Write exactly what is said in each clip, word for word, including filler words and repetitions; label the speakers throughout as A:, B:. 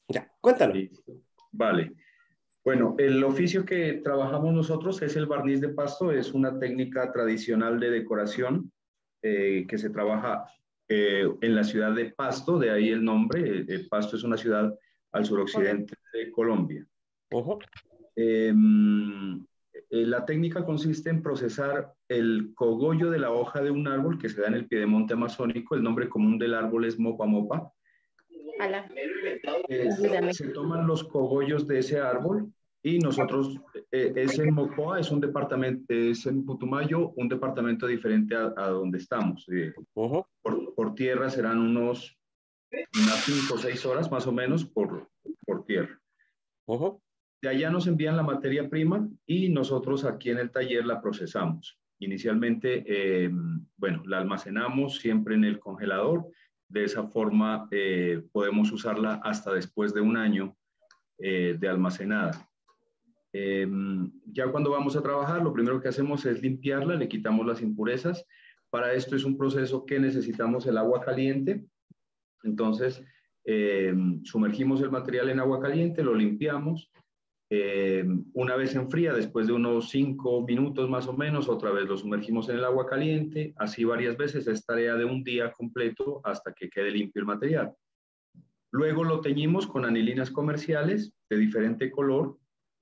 A: Ya, cuéntanos.
B: Listo. Vale. Bueno, el oficio que trabajamos nosotros es el barniz de pasto, es una técnica tradicional de decoración eh, que se trabaja eh, en la ciudad de Pasto, de ahí el nombre. Eh, eh, Pasto es una ciudad al suroccidente de Colombia.
A: Ujú.
B: Eh, eh, la técnica consiste en procesar el cogollo de la hoja de un árbol que se da en el piedemonte amazónico. El nombre común del árbol es mopa mopa.
C: Ala,
B: Eh,
C: ayúdame.
B: se toman los cogollos de ese árbol y nosotros, eh, es en Mocoa, es un departamento, es en Putumayo, un departamento diferente a, a donde estamos. Eh,
A: Ujú.
B: por, por tierra serán unos, unas cinco o seis horas más o menos por, por tierra.
A: Ujú.
B: De allá nos envían la materia prima y nosotros aquí en el taller la procesamos. Inicialmente, eh, bueno, la almacenamos siempre en el congelador. De esa forma eh, podemos usarla hasta después de un año eh, de almacenada. Eh, ya cuando vamos a trabajar, lo primero que hacemos es limpiarla, le quitamos las impurezas. Para esto es un proceso que necesitamos el agua caliente. Entonces, eh, sumergimos el material en agua caliente, lo limpiamos. Eh, una vez enfría, después de unos cinco minutos más o menos, otra vez lo sumergimos en el agua caliente, así varias veces, es tarea de un día completo hasta que quede limpio el material. Luego lo teñimos con anilinas comerciales de diferente color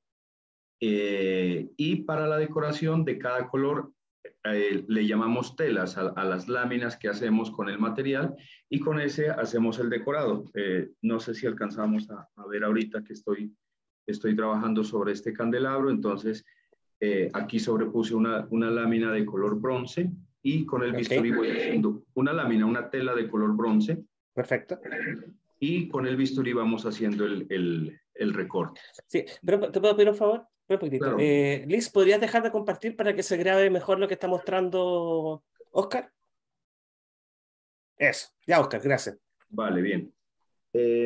B: eh, y para la decoración de cada color eh, le llamamos telas a, a, las láminas que hacemos con el material y con ese hacemos el decorado. Eh, no sé si alcanzamos a, a ver ahorita que estoy estoy trabajando sobre este candelabro, entonces eh, aquí sobrepuse una, una lámina de color bronce y con el bisturí
A: Ok,
B: voy haciendo una lámina, una tela de color bronce
A: perfecto.
B: y con el bisturí vamos haciendo el, el, el recorte.
A: Sí, pero ¿te puedo pedir un favor? Un poquitito.
B: Claro,
A: Eh, Liz, ¿podrías dejar de compartir para que se grabe mejor lo que está mostrando Oscar? Eso, ya, Oscar, gracias.
B: vale, bien. Eh,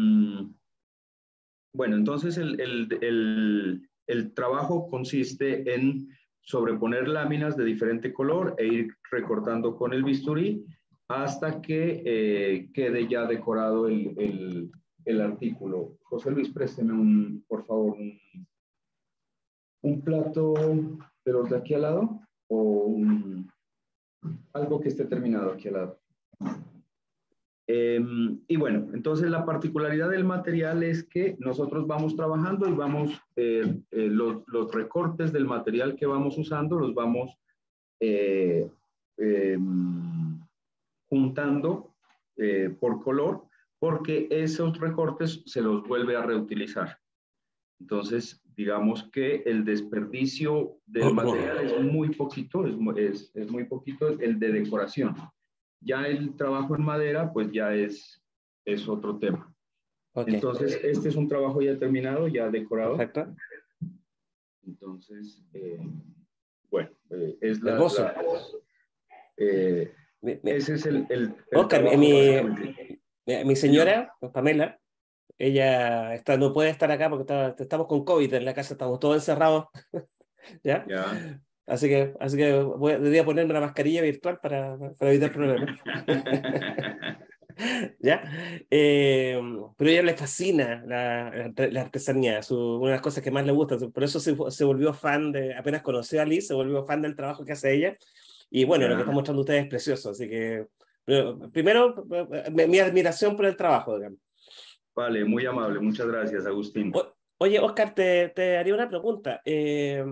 B: bueno, entonces el, el, el, el trabajo consiste en sobreponer láminas de diferente color e ir recortando con el bisturí hasta que eh, quede ya decorado el, el, el artículo. José Luis, présteme un, por favor, un, un plato de los de aquí al lado o un, algo que esté terminado aquí al lado. Eh, y bueno, entonces la particularidad del material es que nosotros vamos trabajando y vamos, eh, eh, los, los recortes del material que vamos usando los vamos eh, eh, juntando eh, por color, porque esos recortes se los vuelve a reutilizar. Entonces, digamos que el desperdicio del material es muy poquito, es, es, es muy poquito el de decoración. Ya el trabajo en madera, pues ya es, es otro tema.
A: Ok,
B: Entonces, este es un trabajo ya terminado, ya decorado.
A: perfecto.
B: Entonces, eh, bueno, eh, es la,
A: Hermoso.
B: la eh,
A: Mi- mi-
B: ese es el, el, el
A: Oscar, mi,
B: trabajo básicamente.
A: mi, mi
B: Señor,
A: señora, Pamela, ella está, no puede estar acá porque está- estamos con COVID en la casa, estamos todos encerrados, ¿ya?
B: ya.
A: Así que, así que voy, debería ponerme una mascarilla virtual para, para evitar problemas. ¿Ya? Eh, pero a ella le fascina la, la artesanía, su, una de las cosas que más le gusta. Por eso se, se volvió fan de, apenas conoció a Liz, se volvió fan del trabajo que hace ella. Y bueno, lo que
B: Ya.
A: están mostrando ustedes es precioso. Así que, pero, primero, mi, mi admiración por el trabajo, digamos.
B: Vale, muy amable, muchas gracias, Agustín.
A: O, oye, Oscar, te, te haría una pregunta. Eh,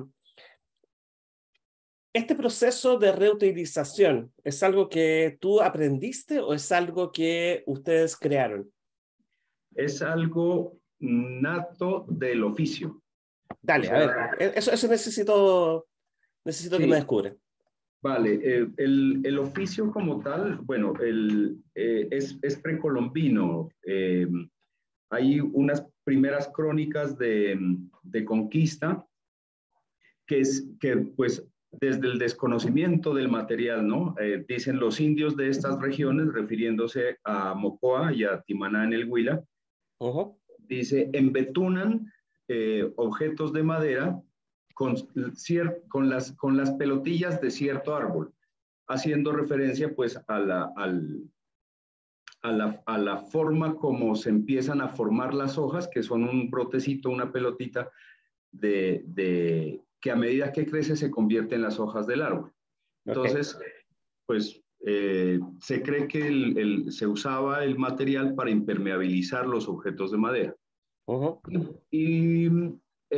A: ¿Este proceso de reutilización es algo que tú aprendiste o es algo que ustedes crearon?
B: Es algo nato del oficio. O
A: Dale, a ver,
B: sea,
A: eso, eso necesito, necesito que me
B: sí,
A: descubra.
B: vale. Eh, el, el, oficio como tal, bueno, el, eh, es, es precolombino. Eh, hay unas primeras crónicas de, de conquista que es que pues desde el desconocimiento del material, ¿no? Eh, dicen los indios de estas regiones, refiriéndose a Mocoa y a Timaná en el Huila,
A: Uh-huh.
B: dice, embetunan eh, objetos de madera con, con, las, con las pelotillas de cierto árbol, haciendo referencia pues a la, al, a la, a la forma como se empiezan a formar las hojas, que son un brotecito, una pelotita, de, de, que a medida que crece se convierte en las hojas del árbol. Entonces, okay. pues eh, se cree que el, el, se usaba el material para impermeabilizar los objetos de madera. Uh-huh. Y, y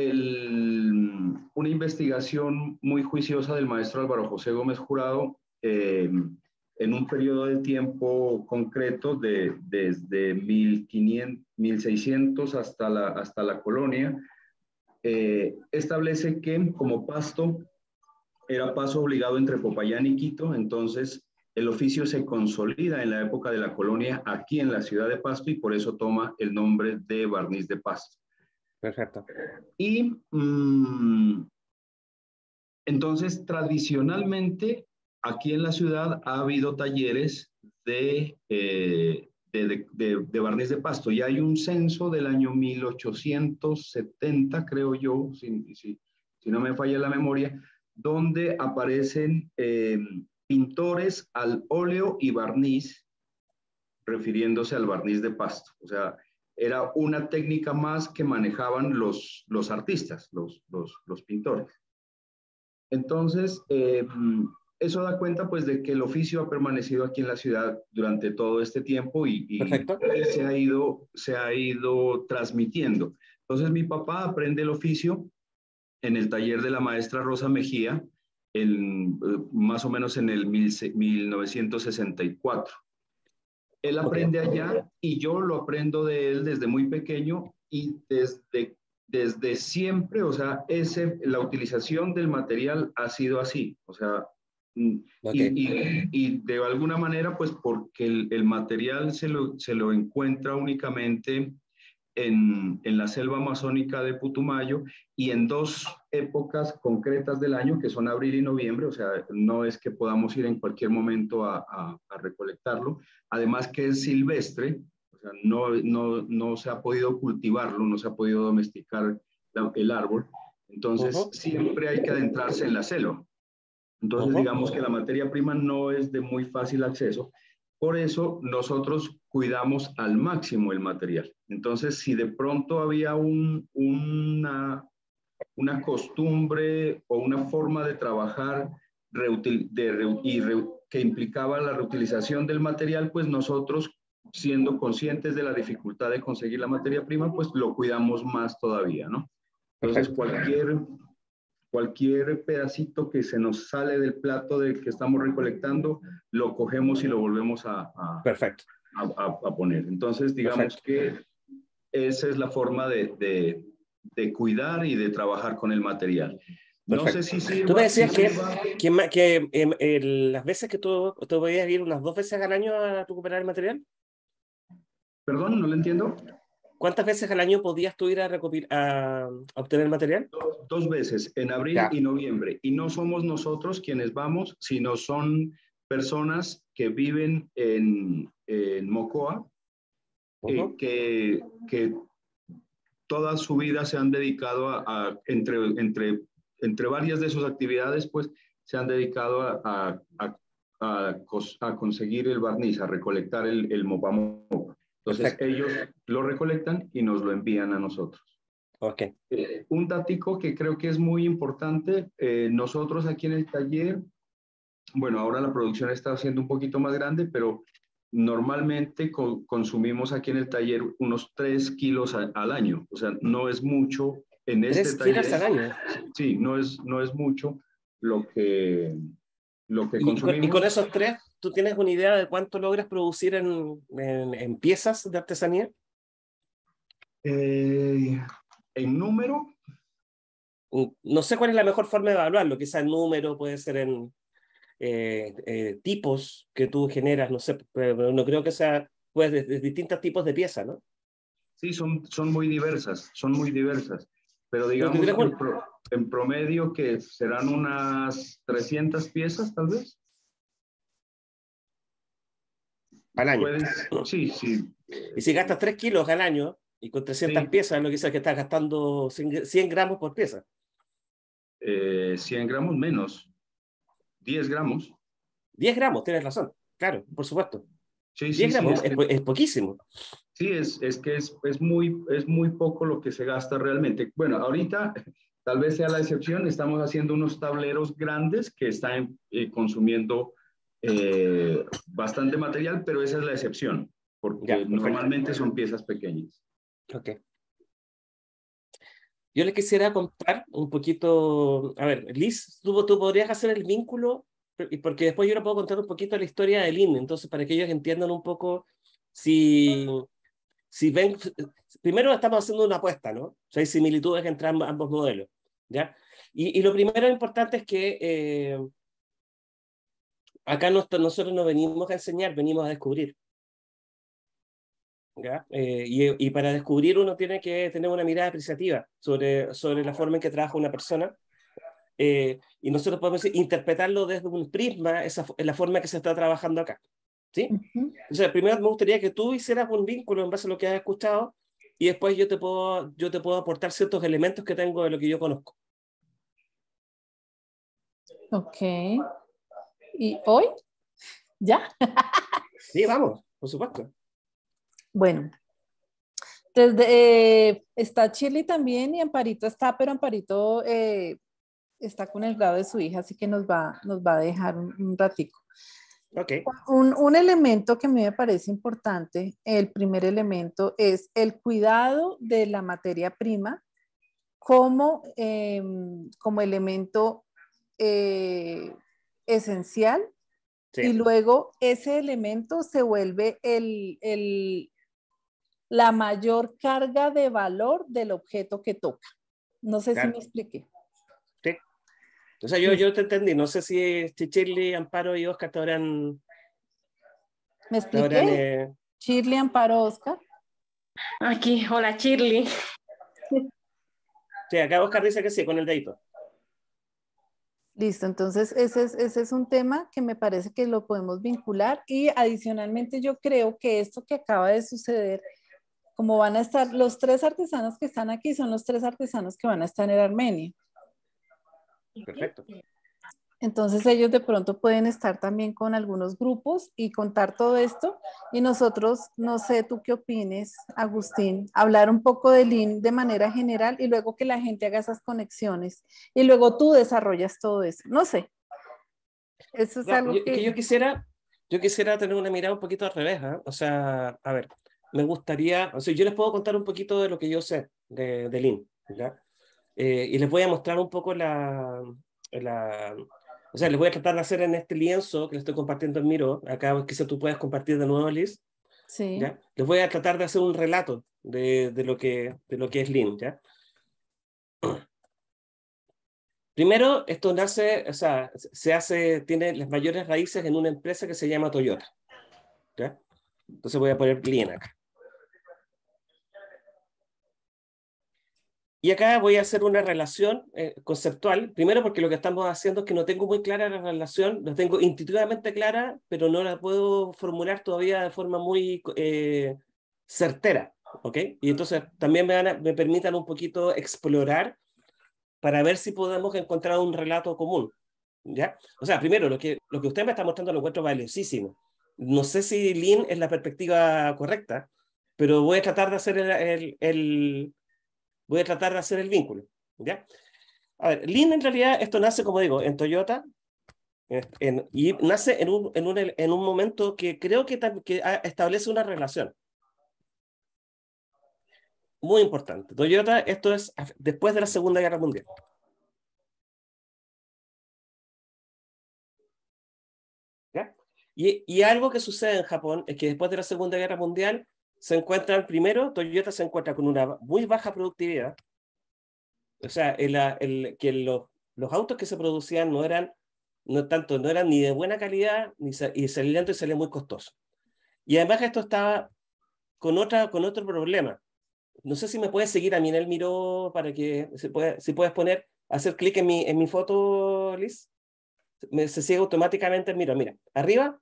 B: el, una investigación muy juiciosa del maestro Álvaro José Gómez Jurado, eh, en un periodo de tiempo concreto de, desde mil quinientos, mil seiscientos hasta la, hasta la colonia, eh, establece que como pasto era paso obligado entre Popayán y Quito, entonces el oficio se consolida en la época de la colonia aquí en la ciudad de Pasto y por eso toma el nombre de barniz de Pasto.
A: Perfecto.
B: Y mmm, entonces tradicionalmente aquí en la ciudad ha habido talleres de, eh, de, de, de, de barniz de Pasto y hay un censo del año mil ochocientos setenta, creo yo, si, si, si no me falla la memoria, donde aparecen eh, pintores al óleo y barniz, refiriéndose al barniz de Pasto. O sea, era una técnica más que manejaban los, los artistas, los, los, los pintores. Entonces, eh, eso da cuenta pues de que el oficio ha permanecido aquí en la ciudad durante todo este tiempo y, y se, ha ido, se ha ido transmitiendo. Entonces, mi papá aprende el oficio en el taller de la maestra Rosa Mejía, en, más o menos en el mil novecientos sesenta y cuatro. Él aprende allá y yo lo aprendo de él desde muy pequeño y desde, desde siempre, o sea, ese, la utilización del material ha sido así, o sea, okay. y, y, y de alguna manera, pues porque el, el material se lo, se lo encuentra únicamente En, en la selva amazónica de Putumayo y en dos épocas concretas del año, que son abril y noviembre, o sea, no es que podamos ir en cualquier momento a, a, a recolectarlo, además que es silvestre, o sea, no, no, no se ha podido cultivarlo, no se ha podido domesticar la, el árbol, entonces uh-huh. siempre hay que adentrarse en la selva. Entonces, uh-huh. digamos que la materia prima no es de muy fácil acceso. Por eso nosotros cuidamos al máximo el material. Entonces, si de pronto había un, una, una costumbre o una forma de trabajar reutil, de, re, y re, que implicaba la reutilización del material, pues nosotros, siendo conscientes de la dificultad de conseguir la materia prima, pues lo cuidamos más todavía, ¿no? Entonces, cualquier... Cualquier pedacito que se nos sale del plato del que estamos recolectando, lo cogemos y lo volvemos a, a,
A: Perfecto.
B: a, a, a poner. Entonces, digamos Perfecto. que esa es la forma de, de, de cuidar y de trabajar con el material. No
A: Perfecto.
B: sé si sirva,
A: Tú me decías
B: si
A: que,
B: sirva...
A: que, que eh, eh, las veces que tú, tú podías ir unas dos veces al año a recuperar el material.
B: Perdón, no lo entiendo.
A: ¿Cuántas veces al año podías tú ir a, a, a obtener material?
B: Dos, dos veces, en abril ya. y noviembre. Y no somos nosotros quienes vamos, sino son personas que viven en, en Mocoa, uh-huh. eh, que, que toda su vida se han dedicado a, a entre, entre, entre varias de sus actividades, pues se han dedicado a, a, a, a, a conseguir el barniz, a recolectar el, el mopamopa. Entonces Perfecto. ellos lo recolectan y nos lo envían a nosotros.
A: Okay.
B: Eh, un datico que creo que es muy importante, eh, nosotros aquí en el taller, bueno, ahora la producción está siendo un poquito más grande, pero normalmente co consumimos aquí en el taller unos tres kilos a, al año, o sea, no es mucho en este taller.
A: ¿tres kilos al año?
B: Sí, no es, no es mucho lo que, lo que
A: ¿Y,
B: consumimos.
A: Y con esos tres, tú tienes una idea de cuánto logras producir en, en, en piezas de artesanía?
B: Eh, en número.
A: No sé cuál es la mejor forma de evaluarlo, quizá en número, puede ser en eh, eh, tipos que tú generas, no sé, pero no creo que sea pues, de, de distintos tipos de piezas, ¿no?
B: Sí, son, son muy diversas, son muy diversas, pero digamos que en, pro, en promedio que serán unas trescientas piezas, tal vez.
A: Al año.
B: Puedes, sí, sí.
A: Y si gastas tres kilos al año y con trescientas sí. piezas, lo que sea que estás gastando cien gramos por pieza.
B: Eh, cien gramos menos, diez gramos.
A: diez gramos, tienes razón, claro, por supuesto.
B: Sí, sí,
A: diez
B: sí,
A: gramos
B: es
A: es,
B: que,
A: po- es poquísimo.
B: sí, es, es que es, es, muy, es muy poco lo que se gasta realmente. Bueno, ahorita tal vez sea la excepción, estamos haciendo unos tableros grandes que están eh, consumiendo eh, bastante material, pero esa es la excepción,
A: Ya,
B: porque
A: perfecto.
B: normalmente son piezas pequeñas.
A: Ok. Yo les quisiera contar un poquito, a ver, Liz, tú, tú podrías hacer el vínculo, y porque después yo le puedo contar un poquito la historia del I N, entonces para que ellos entiendan un poco si, si ven, primero estamos haciendo una apuesta, ¿no? O sea, hay similitudes entre ambos, ambos modelos, ¿ya? Y, y lo primero importante es que eh, acá no, nosotros no venimos a enseñar, venimos a descubrir. ¿Ya? Eh, y, y para descubrir uno tiene que tener una mirada apreciativa sobre, sobre la forma en que trabaja una persona. Eh, y nosotros podemos interpretarlo desde un prisma, esa, la forma que se está trabajando acá. ¿Sí?
C: Ujú.
A: O sea, primero me gustaría que tú hicieras un vínculo en base a lo que has escuchado y después yo te puedo, yo te puedo aportar ciertos elementos que tengo de lo que yo conozco.
C: Ok. ¿Y hoy? ¿Ya?
A: Sí, vamos, por supuesto.
C: Bueno, desde, eh, está Shirley también y Amparito está, pero Amparito eh, está con el grado de su hija, así que nos va, nos va a dejar un, un ratico.
A: Ok,
C: Un, un elemento que a mí me parece importante, el primer elemento, es el cuidado de la materia prima como, eh, como elemento eh, esencial y
A: sí,
C: luego ese elemento se vuelve el, el, la mayor carga de valor del objeto que toca. No sé si
A: claro,
C: me expliqué.
A: sí. O sea, yo,
C: Listo.
A: yo te entendí. No sé si Shirley, Amparo y Oscar te habrán...
C: ¿Me
A: Te habrán
C: expliqué?
A: eh...
C: Shirley, Amparo, Oscar.
D: Aquí, hola Shirley.
A: Sí, acá Oscar dice que sí, con el dedito.
C: Listo, entonces ese es, ese es un tema que me parece que lo podemos vincular y adicionalmente yo creo que esto que acaba de suceder, como van a estar los tres artesanos que están aquí, son los tres artesanos que van a estar en Armenia.
A: Perfecto.
C: Entonces ellos de pronto pueden estar también con algunos grupos y contar todo esto. Y nosotros, no sé tú qué opines, Agustín, hablar un poco de Lean de manera general y luego que la gente haga esas conexiones y luego tú desarrollas todo eso. No sé, eso es
A: No,
C: algo
A: yo, que
C: que...
A: yo quisiera, yo quisiera tener una mirada un poquito al revés, ¿eh? O sea, a ver, me gustaría, o sea, yo les puedo contar un poquito de lo que yo sé de, de Lean, ¿ya? Eh, y les voy a mostrar un poco la, la, o sea, les voy a tratar de hacer en este lienzo que les estoy compartiendo en Miro, acá quizás tú puedas compartir de nuevo, Liz,
C: Sí.
A: ¿ya? Les voy a tratar de hacer un relato de, de, lo, que, de lo que es Lean, ¿ya? Primero, esto nace, o sea, se hace, tiene las mayores raíces en una empresa que se llama Toyota, ¿ya? Entonces voy a poner Lean acá. Y acá voy a hacer una relación eh, conceptual, primero porque lo que estamos haciendo es que no tengo muy clara la relación, la tengo intuitivamente clara, pero no la puedo formular todavía de forma muy eh, certera, ¿ok? Y entonces también me, van a, me permitan un poquito explorar para ver si podemos encontrar un relato común, ¿ya? O sea, primero, lo que, lo que usted me está mostrando lo encuentro valiosísimo. No sé si Lean es la perspectiva correcta, pero voy a tratar de hacer el, el, el voy a tratar de hacer el vínculo, ¿ya? A ver, Lean en realidad, esto nace, como digo, en Toyota, en, en, y nace en un, en, un, en un momento que creo que, que establece una relación muy importante. Toyota, esto es después de la Segunda Guerra Mundial. ¿Ya? Y, y algo que sucede en Japón es que después de la Segunda Guerra Mundial se encuentran, primero, Toyota se encuentra con una muy baja productividad. O sea, el, el, que los, los autos que se producían no eran, no tanto, no eran ni de buena calidad, ni y salían lento y salían muy costoso. Y además esto estaba con, otra, con otro problema. No sé si me puedes seguir a mí en el Miro para que se pueda, si puedes poner, hacer clic en mi, en mi foto, Liz. Me, se sigue automáticamente el Miro. Mira, arriba,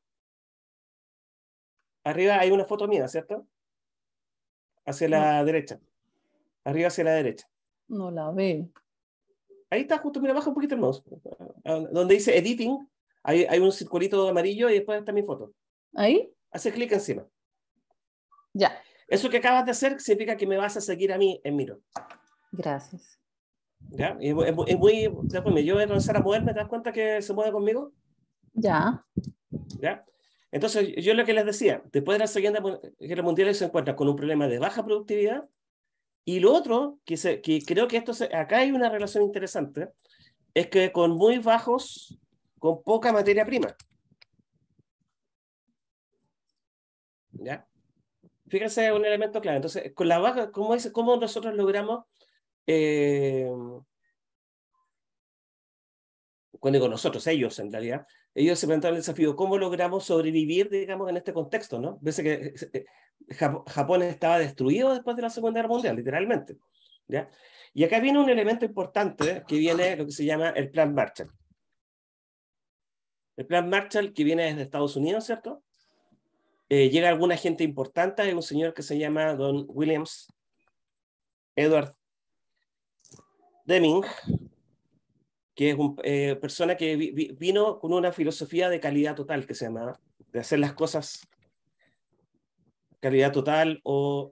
A: arriba hay una foto mía, ¿cierto? Hacia
C: No,
A: la derecha. Arriba hacia la derecha.
C: no la veo.
A: Ahí está, justo, mira, baja un poquito el mouse. Donde dice editing, hay, hay un circulito amarillo y después está mi foto.
C: ¿Ahí?
A: hace clic encima.
C: Ya.
A: Eso que acabas de hacer significa que me vas a seguir a mí en Miro.
C: Gracias.
A: ¿Ya? Y es, es, es muy, después yo voy a comenzar a moverme, ¿te das cuenta que se mueve conmigo?
C: Ya.
A: ¿Ya? Entonces, yo lo que les decía, después de la Segunda Guerra Mundial se encuentra con un problema de baja productividad, y lo otro, que, se, que creo que esto se, acá hay una relación interesante, es que con muy bajos, con poca materia prima. ¿Ya? Fíjense, un elemento clave. Entonces, con la baja, ¿cómo, es, cómo nosotros logramos, eh, cuando digo nosotros, ellos en realidad, ellos se plantearon el desafío, ¿cómo logramos sobrevivir, digamos, en este contexto, ¿no? Ves que eh, Japón estaba destruido después de la Segunda Guerra Mundial, literalmente, ¿ya? Y acá viene un elemento importante que viene lo que se llama el Plan Marshall. El Plan Marshall que viene desde Estados Unidos, ¿cierto? Eh, llega alguna gente importante, hay un señor que se llama Don Williams Edward Deming, que es una eh, persona que vi, vi, vino con una filosofía de calidad total, que se llama, de hacer las cosas calidad total, o...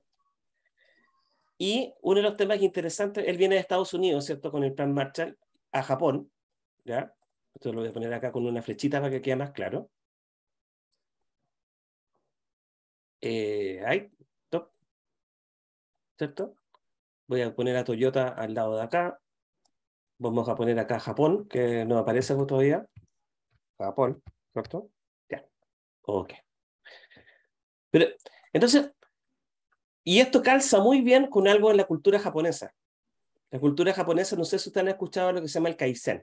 A: y uno de los temas interesantes, él viene de Estados Unidos, ¿cierto?, con el Plan Marshall, a Japón, ¿ya? Esto lo voy a poner acá con una flechita para que quede más claro. Eh, ahí, top, ¿cierto? Voy a poner a Toyota al lado de acá. Vamos a poner acá Japón, que no aparece todavía. Japón, ¿cierto? Ya. Ok. Pero, entonces, y esto calza muy bien con algo en la cultura japonesa. La cultura japonesa, no sé si ustedes han escuchado lo que se llama el Kaizen.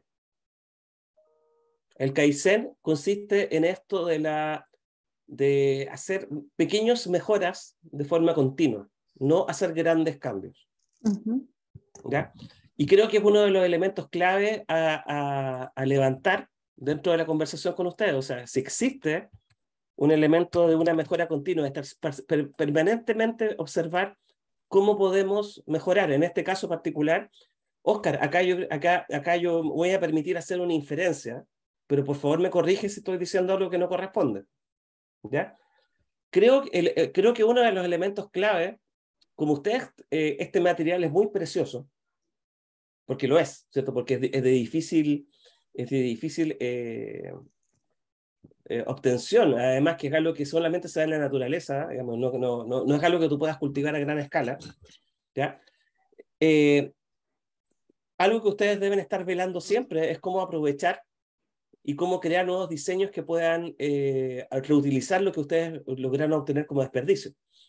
A: El Kaizen consiste en esto de, la, de hacer pequeñas mejoras de forma continua, no hacer grandes cambios. Uh-huh. ¿Ya? Y creo que es uno de los elementos clave a, a, a levantar dentro de la conversación con ustedes. O sea, si existe un elemento de una mejora continua, estar per, permanentemente observar cómo podemos mejorar. En este caso particular, Oscar, acá yo, acá, acá yo voy a permitir hacer una inferencia, pero por favor me corrige si estoy diciendo algo que no corresponde. ¿Ya? Creo, el, creo que uno de los elementos clave, como ustedes, eh, este material es muy precioso, porque lo es, ¿cierto? Porque es de, es de difícil, es de difícil eh, eh, obtención, además que es algo que solamente se da en la naturaleza, digamos, no, no, no, no es algo que tú puedas cultivar a gran escala, ¿ya? Eh, algo que ustedes deben estar velando siempre es cómo aprovechar y cómo crear nuevos diseños que puedan eh, reutilizar lo que ustedes lograron obtener como desperdicio.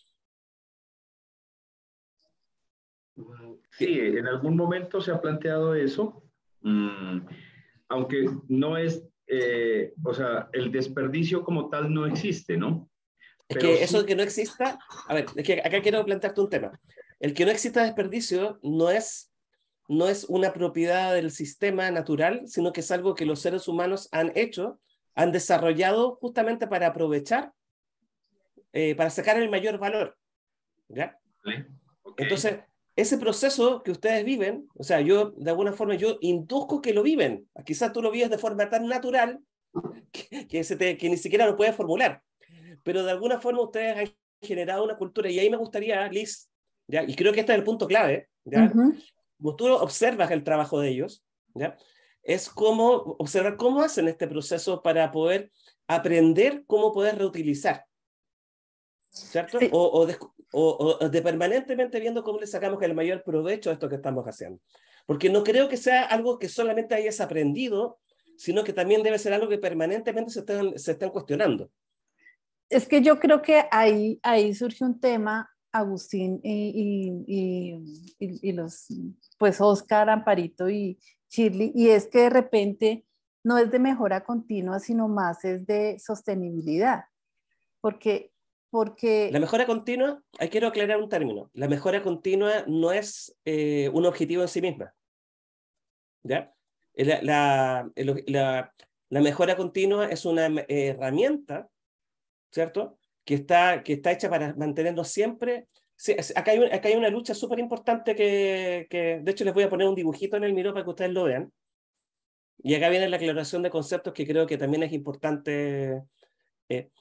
B: Sí, en algún momento se ha planteado eso, mmm, aunque no es, eh, o sea, el desperdicio como tal no existe, ¿no?
A: Es
B: Pero
A: que
B: sí...
A: eso de que no exista, a ver, es que acá quiero plantearte un tema. El que no exista desperdicio no es, no es una propiedad del sistema natural, sino que es algo que los seres humanos han hecho, han desarrollado justamente para aprovechar, eh, para sacar el mayor valor. ¿Ya?
B: Okay.
A: Entonces, ese proceso que ustedes viven, o sea, yo de alguna forma yo induzco que lo viven. Quizás tú lo vives de forma tan natural que, que, se te, que ni siquiera lo puedes formular. Pero de alguna forma ustedes han generado una cultura, y ahí me gustaría, Liz, ¿ya? Y creo que este es el punto clave, ¿ya? Uh-huh. Como tú observas el trabajo de ellos, ¿ya? Es cómo observar cómo hacen este proceso para poder aprender cómo poder reutilizar, ¿cierto? Sí. O, o, de, o, o de permanentemente viendo cómo le sacamos el mayor provecho a esto que estamos haciendo. Porque no creo que sea algo que solamente hayas aprendido, sino que también debe ser algo que permanentemente se están, se están cuestionando.
C: Es que yo creo que ahí, ahí surge un tema, Agustín y, y, y, y los, pues Oscar, Amparito y Shirley, y es que de repente no es de mejora continua, sino más es de sostenibilidad. Porque, porque...
A: La mejora continua, ahí quiero aclarar un término, la mejora continua no es eh, un objetivo en sí misma. ¿Ya? La, la, la, la mejora continua es una herramienta, ¿cierto? Que está, que está hecha para mantenernos siempre. Sí, acá, hay, acá hay una lucha súper importante que, que, de hecho, les voy a poner un dibujito en el Miro para que ustedes lo vean. Y acá viene la aclaración de conceptos que creo que también es importante. Eh,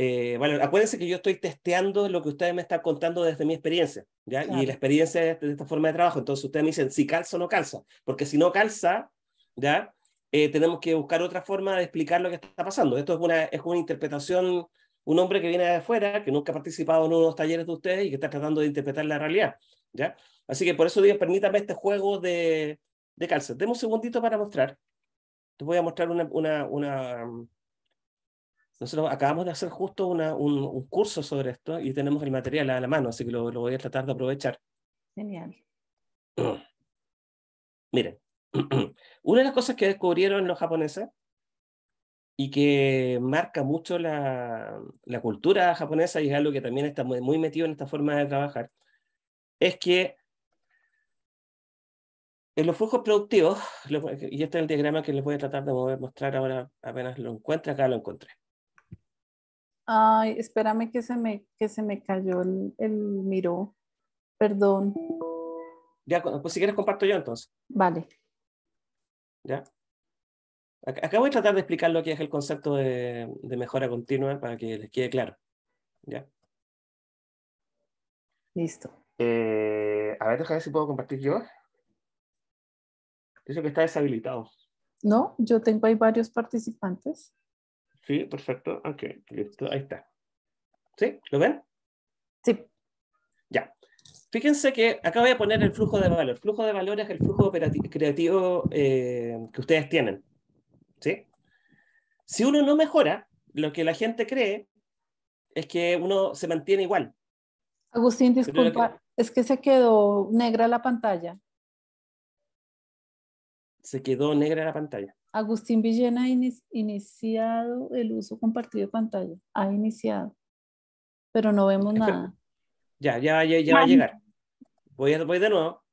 A: Eh, bueno, acuérdense que yo estoy testeando lo que ustedes me están contando desde mi experiencia, ¿ya?
C: Claro.
A: Y la experiencia de, de esta forma de trabajo. Entonces ustedes me dicen si calza o no calza, porque si no calza, ¿ya? Eh, tenemos que buscar otra forma de explicar lo que está pasando. Esto es una, es una interpretación, un hombre que viene de afuera, que nunca ha participado en unos talleres de ustedes y que está tratando de interpretar la realidad, ¿ya? Así que por eso digo, permítame este juego de, de calza. Deme un segundito para mostrar. Te voy a mostrar una... una, una Nosotros acabamos de hacer justo una, un, un curso sobre esto y tenemos el material a la mano, así que lo, lo voy a tratar de aprovechar.
C: Genial.
A: Miren, una de las cosas que descubrieron los japoneses y que marca mucho la, la cultura japonesa y es algo que también está muy, muy metido en esta forma de trabajar, es que en los flujos productivos, y este es el diagrama que les voy a tratar de mover, mostrar ahora apenas lo encuentre, acá lo encontré.
C: Ay, espérame que se me, que se me cayó el, el miró. Perdón.
A: Ya, pues si quieres comparto yo entonces.
C: Vale.
A: ¿Ya? Acá voy a tratar de explicar lo que es el concepto de, de mejora continua para que les quede claro. ¿Ya?
C: Listo.
A: Eh, a ver, déjame ver si puedo compartir yo. Dice que está deshabilitado.
C: No, yo tengo ahí varios participantes.
A: Sí, perfecto. Ok, listo, ahí está. ¿Sí? ¿Lo ven?
C: Sí.
A: Ya. Fíjense que acá voy a poner el flujo de valor. El flujo de valor es el flujo creativo eh, que ustedes tienen. ¿Sí? Si uno no mejora, lo que la gente cree es que uno se mantiene igual.
C: Agustín, disculpa,
A: que...
C: es que se quedó negra la pantalla.
A: Se quedó negra la pantalla.
C: Agustín Villena ha in iniciado el uso compartido de pantalla. Ha iniciado, pero no vemos
A: Espera.
C: nada.
A: Ya, ya, ya, ya va a llegar. Voy, a, voy de nuevo.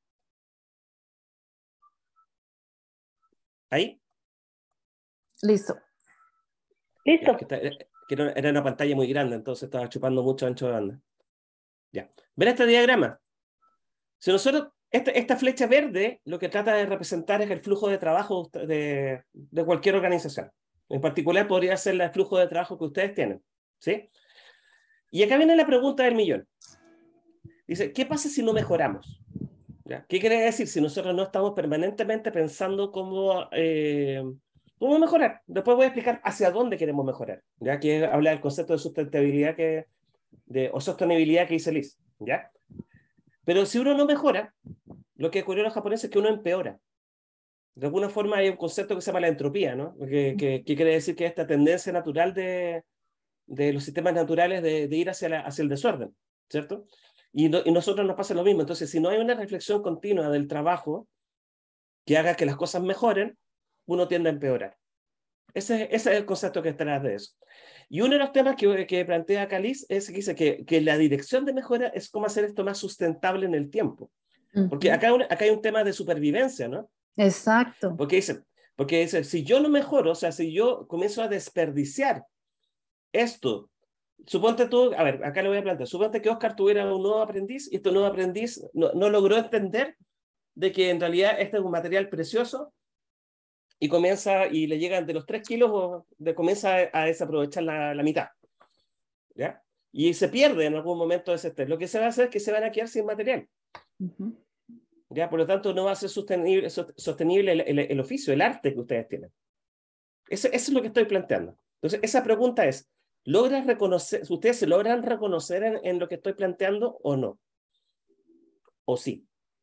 A: ¿Ahí?
C: Listo.
D: Listo.
A: Ya, que, está, que era una pantalla muy grande, entonces estaba chupando mucho ancho de banda. Ya. ¿Ven este diagrama? Si nosotros, esta, esta flecha verde lo que trata de representar es el flujo de trabajo de, de cualquier organización. En particular podría ser el flujo de trabajo que ustedes tienen. ¿Sí? Y acá viene la pregunta del millón. Dice, ¿qué pasa si no mejoramos? ¿Ya? ¿Qué quiere decir si nosotros no estamos permanentemente pensando cómo, eh, cómo mejorar? Después voy a explicar hacia dónde queremos mejorar, ya que habla del concepto de sustentabilidad que, de, o sostenibilidad que dice Liz. ¿Ya? Pero si uno no mejora, lo que ocurrió a los japoneses es que uno empeora. De alguna forma hay un concepto que se llama la entropía, ¿no? Que, que, que quiere decir que esta tendencia natural de, de los sistemas naturales de, de ir hacia, la, hacia el desorden, ¿cierto? Y, no, y nosotros nos pasa lo mismo. Entonces, si no hay una reflexión continua del trabajo que haga que las cosas mejoren, uno tiende a empeorar. Ese, ese es el concepto que está detrás de eso. Y uno de los temas que, que plantea Caliz es que dice que, que la dirección de mejora es cómo hacer esto más sustentable en el tiempo. Porque acá, acá hay un tema de supervivencia, ¿no?
C: Exacto.
A: Porque dice, porque dice, si yo no mejoro, o sea, si yo comienzo a desperdiciar esto, suponte tú, a ver, acá le voy a plantear, suponte que Oscar tuviera un nuevo aprendiz y este nuevo aprendiz no, no logró entender de que en realidad este es un material precioso y comienza, y le llegan de los tres kilos, o de, comienza a, a desaprovechar la, la mitad, ¿ya? Y se pierde en algún momento ese test. Lo que se va a hacer es que se van a quedar sin material.
C: Uh-huh.
A: ¿Ya? Por lo tanto, no va a ser sostenible, sostenible el, el, el oficio, el arte que ustedes tienen. Eso, eso es lo que estoy planteando. Entonces, esa pregunta es, ¿logran reconocer, ustedes se logran reconocer en, en lo que estoy planteando o no? ¿O sí?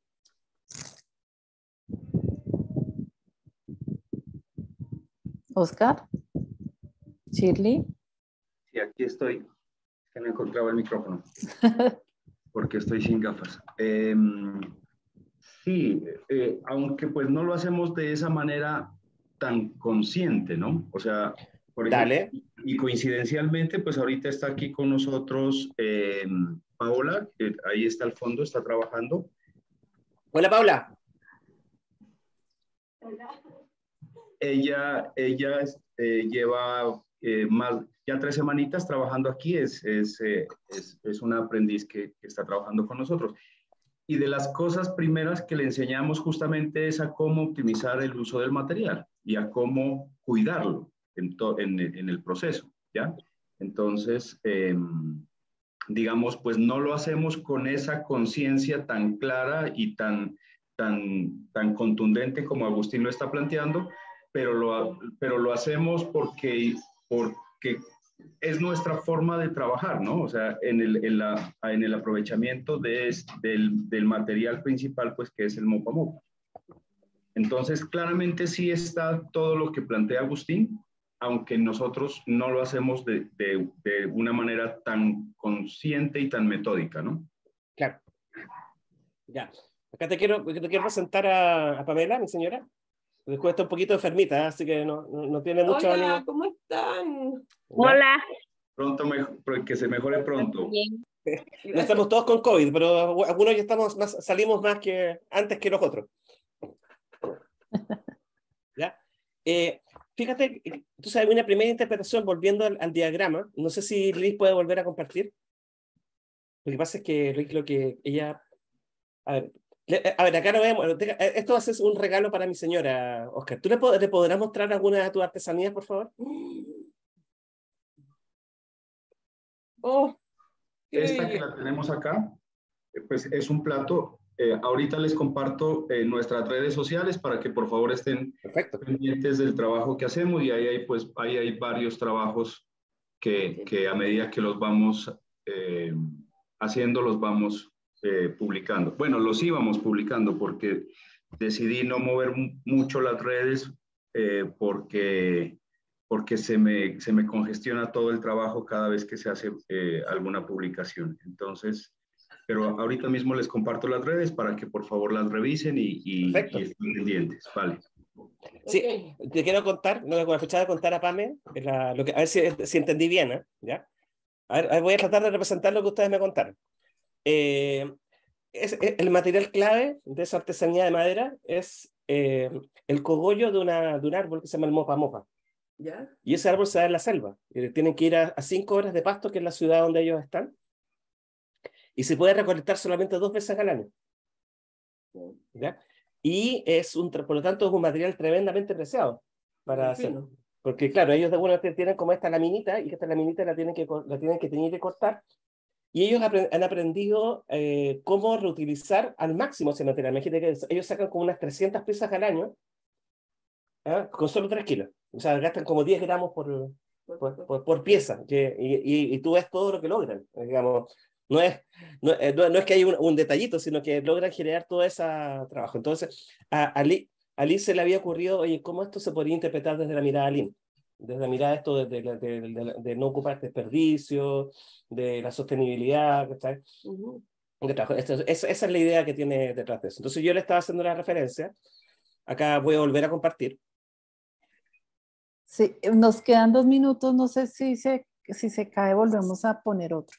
C: Oscar, Shirley.
B: Sí, aquí estoy. Que no encontraba el micrófono. Porque estoy sin gafas. Eh, sí, eh, aunque pues no lo hacemos de esa manera tan consciente, ¿no? O sea, por ejemplo,
A: Dale.
B: y coincidencialmente, pues ahorita está aquí con nosotros eh, Paola, que ahí está al fondo, está trabajando.
A: Hola, Paula.
B: Ella, ella eh, lleva eh, más, ya tres semanitas trabajando aquí, es, es, eh, es, es una aprendiz que, que está trabajando con nosotros. Y de las cosas primeras que le enseñamos justamente es a cómo optimizar el uso del material y a cómo cuidarlo en, to, en, en el proceso, ¿ya? Entonces, eh, digamos, pues no lo hacemos con esa conciencia tan clara y tan, tan, tan contundente como Agustín lo está planteando, pero lo, pero lo hacemos porque, porque es nuestra forma de trabajar, ¿no? O sea, en el, en la, en el aprovechamiento de, del, del material principal, pues que es el mopa mopa. Entonces, claramente sí está todo lo que plantea Agustín, aunque nosotros no lo hacemos de, de, de una manera tan consciente y tan metódica, ¿no?
A: Claro. Ya. Acá te quiero, te quiero presentar a, a Pamela, mi señora. Después está un poquito enfermita, así que no, no, no tiene mucho
D: Hola,
A: ánimo.
D: ¿cómo están?
A: ¿Ya?
D: Hola.
B: Pronto, me, que se mejore pronto.
D: Bien.
A: No estamos todos con COVID, pero algunos ya estamos más, salimos más que antes que los otros. ¿Ya? Eh, fíjate, entonces hay una primera interpretación volviendo al, al diagrama. No sé si Liz puede volver a compartir. Lo que pasa es que Liz, lo que ella... A ver, le, a ver, acá no vemos... Esto va a ser un regalo para mi señora, Oscar. ¿Tú le, le podrás mostrar alguna de tus artesanías, por favor?
D: Oh,
B: Esta que la tenemos acá, pues es un plato. Eh, ahorita les comparto eh, nuestras redes sociales para que por favor estén
A: Perfecto.
B: pendientes del trabajo que hacemos, y ahí hay, pues, ahí hay varios trabajos que, que a medida que los vamos eh, haciendo, los vamos eh, publicando. Bueno, los íbamos publicando porque decidí no mover mucho las redes eh, porque, porque se, me, se me congestiona todo el trabajo cada vez que se hace eh, alguna publicación. Entonces... Pero ahorita mismo les comparto las redes para que por favor las revisen y, y, y estén pendientes. Vale.
A: Sí, okay. Te quiero contar, lo que escuchaba de contar a Pame, la, lo que, a ver si, si entendí bien, ¿eh? ¿Ya? A ver, a ver, voy a tratar de representar lo que ustedes me contaron. Eh, es, es, el material clave de esa artesanía de madera es eh, el cogollo de, una, de un árbol que se llama el mopa mopa. ¿Ya? Y ese árbol se da en la selva. Eh, tienen que ir a, a cinco horas de pasto, que es la ciudad donde ellos están. Y se puede recolectar solamente dos veces al año. ¿Ya? Y es un, por lo tanto es un material tremendamente preciado para hacerlo. Porque claro, ellos de alguna manera tienen como esta laminita, y esta laminita la tienen que, la tienen que tener que cortar, y ellos apre han aprendido eh, cómo reutilizar al máximo ese material. Imagínate que ellos sacan como unas trescientas piezas al año, ¿eh? Con solo tres kilos. O sea, gastan como diez gramos por, por, por, por pieza, que, y, y, y tú ves todo lo que logran, digamos. No es, no, no, no es que hay un, un detallito, sino que logran generar todo ese trabajo. Entonces, a, a, Lee, a Lee se le había ocurrido, oye, ¿cómo esto se podría interpretar desde la mirada Lean? Desde la mirada de esto de, de, de, de, de, de no ocupar desperdicio, de la sostenibilidad, ¿sabes? Uh-huh. Esa, esa es la idea que tiene detrás de eso. Entonces yo le estaba haciendo la referencia. Acá voy a volver a compartir.
C: Sí, nos quedan dos minutos, no sé si se, si se cae, volvemos a poner otro.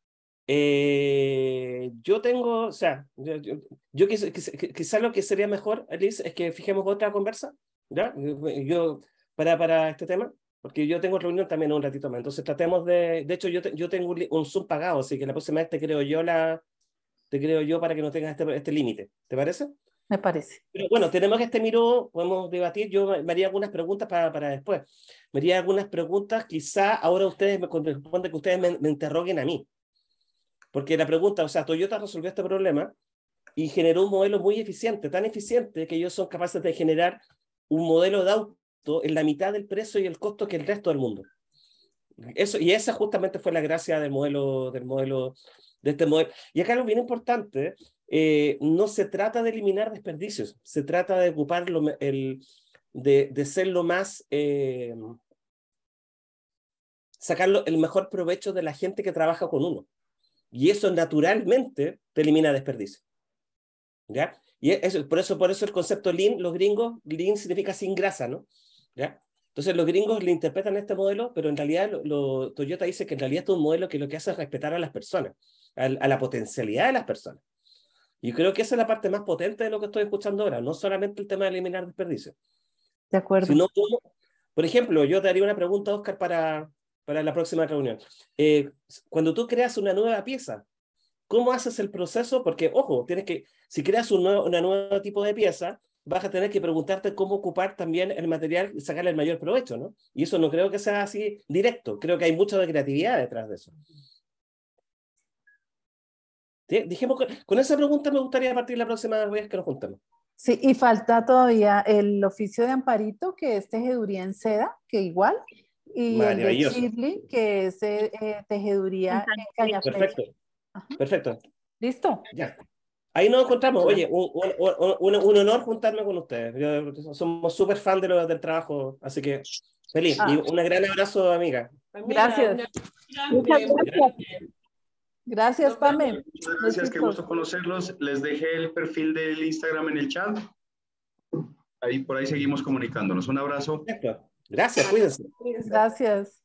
A: Eh, yo tengo, o sea, yo, yo, yo quizá, quizá, quizá lo que sería mejor, Liz, es que fijemos otra conversa, ¿ya? Yo, para, para este tema, porque yo tengo reunión también un ratito más, entonces tratemos de, de hecho yo, te, yo tengo un, un Zoom pagado, así que la próxima vez te creo yo la, te creo yo para que no tengas este, este límite, ¿te parece?
C: Me parece.
A: Pero bueno, tenemos este miro, podemos debatir, yo me haría algunas preguntas para, para después, me haría algunas preguntas, quizá ahora ustedes me corresponde que ustedes me, me interroguen a mí. Porque la pregunta, o sea, Toyota resolvió este problema y generó un modelo muy eficiente, tan eficiente que ellos son capaces de generar un modelo de auto en la mitad del precio y el costo que el resto del mundo. Eso, y esa justamente fue la gracia del modelo, del modelo, de este modelo. Y acá lo bien importante, eh, no se trata de eliminar desperdicios, se trata de ocupar lo, el, de, de ser lo más, eh, sacar el mejor provecho de la gente que trabaja con uno. Y eso naturalmente te elimina desperdicio. ¿Ya? Y eso, por, eso, por eso el concepto Lean, los gringos, Lean significa sin grasa, ¿no? ¿Ya? Entonces los gringos le interpretan este modelo, pero en realidad lo, lo, Toyota dice que en realidad es un modelo que lo que hace es respetar a las personas, a, a la potencialidad de las personas. Y creo que esa es la parte más potente de lo que estoy escuchando ahora, no solamente el tema de eliminar desperdicio.
C: De acuerdo.
A: Sino como, por ejemplo, yo te haría una pregunta, Oscar, para... para la próxima reunión. Eh, cuando tú creas una nueva pieza, ¿cómo haces el proceso? Porque, ojo, tienes que, si creas un nuevo, una nuevo tipo de pieza, vas a tener que preguntarte cómo ocupar también el material y sacarle el mayor provecho, ¿no? Y eso no creo que sea así directo, creo que hay mucha de creatividad detrás de eso. ¿Sí? Dijimos que con esa pregunta me gustaría partir la próxima vez que nos juntemos.
C: Sí, y falta todavía el oficio de Amparito, que es tejeduría en seda, que igual, y el de Shirley, que es eh, tejeduría en cañaflecha.
A: Perfecto, perfecto.
C: ¿Listo?
A: Ya. Ahí nos encontramos. Oye, un, un, un, un honor juntarme con ustedes. Yo, somos súper fan de lo, del trabajo, así que feliz. Ah. Y un gran abrazo, amiga.
C: Gracias. Muchas gracias. Gracias, Pame.
B: Muchas gracias, qué gusto conocerlos. Les dejé el perfil del Instagram en el chat. Ahí, por ahí seguimos comunicándonos. Un abrazo.
A: Gracias, cuídense.
C: Gracias.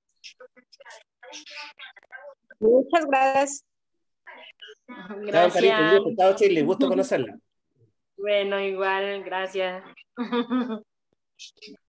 E: Muchas gracias.
D: Gracias.
A: Chao, gusto. Chao, Chile. Gusto conocerla.
D: Bueno, igual, gracias.